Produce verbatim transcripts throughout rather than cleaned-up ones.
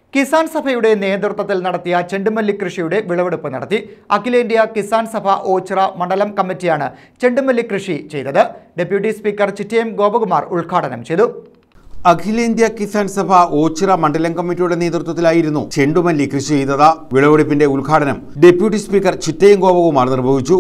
കിസാൻ സഭയുടെ നേതൃത്വത്തിൽ നടത്തിയ ചെണ്ടുമല്ലി കൃഷിയുടെ വിളവെടുപ്പ് നടത്തി. അഖിലേന്ത്യാ കിസാൻ സഭ ഓച്ചിറ മണ്ഡലം കമ്മിറ്റിയാണ് ചെണ്ടുമല്ലി കൃഷി ചെയ്തത്. ഡെപ്യൂട്ടി സ്പീക്കർ ചിറ്റയം ഗോപകുമാർ ഉദ്ഘാടനം ചെയ്തു. അഖിലേന്ത്യാ കിസാൻ സഭ ഓച്ചിറ മണ്ഡലം കമ്മിറ്റിയുടെ നേതൃത്വത്തിലായിരുന്നു ചെണ്ടുമല്ലി കൃഷി ചെയ്തത്. വിളവെടുപ്പിന്റെ ഉദ്ഘാടനം ഡെപ്യൂട്ടി സ്പീക്കർ ചിറ്റയം ഗോപകുമാർ നിർവഹിച്ചു.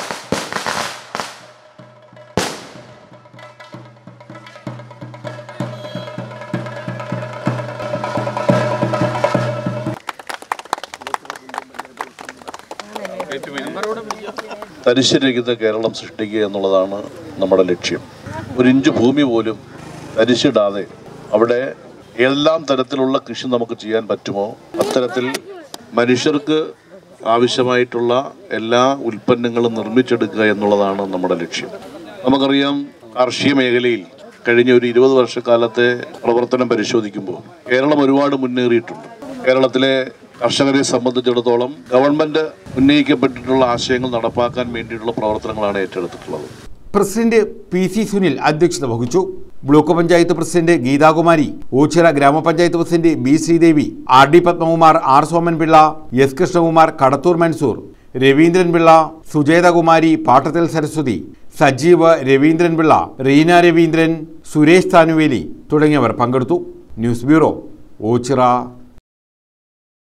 തരിശുരഹിത കേരളം സൃഷ്ടിക്കുക എന്നുള്ളതാണ് നമ്മുടെ ലക്ഷ്യം. ഒരു ഇഞ്ച് ഭൂമി പോലും തരിശിടാതെ അവിടെ എല്ലാം തരത്തിലുള്ള കൃഷി നമുക്ക് ചെയ്യാൻ പറ്റുമോ അത്തരത്തിൽ മനുഷ്യർക്ക് ആവശ്യമായിട്ടുള്ള എല്ലാ ഉൽപ്പന്നങ്ങളും നിർമ്മിച്ചെടുക്കുക എന്നുള്ളതാണ് നമ്മുടെ ലക്ഷ്യം. നമുക്കറിയാം, കാർഷിക മേഖലയിൽ കഴിഞ്ഞ ഒരു ഇരുപത് വർഷക്കാലത്തെ പ്രവർത്തനം പരിശോധിക്കുമ്പോൾ കേരളം ഒരുപാട് മുന്നേറിയിട്ടുണ്ട്. കേരളത്തിലെ കർഷകരെ സംബന്ധിച്ചിടത്തോളം ഗവൺമെന്റ് ഉന്നയിക്കപ്പെട്ടിട്ടുള്ള ആശയങ്ങൾ നടപ്പാക്കാൻ വേണ്ടിയിട്ടുള്ള പ്രവർത്തനങ്ങളാണ് ഏറ്റെടുത്തിട്ടുള്ളത്. പ്രസിഡന്റ് പി സി സുനിൽ അധ്യക്ഷത വഹിച്ചു. Block panchayat president Geethakumari, Oachira grama panchayat president B Sreedevi, R D Padmakumar, R Somanpillai, S Krishnakumar, Kadathoor Mansoor, Raveendranpillai, Sujathakumari, പാട്ടത്തിൽ സരസ്വതി, സജീവ്, രവീന്ദ്രൻപിള്ള, റീന രവീന്ദ്രൻ, സുരേഷ് താനുവേലി തുടങ്ങിയവർ പങ്കെടുത്തു. News bureau, Ochira.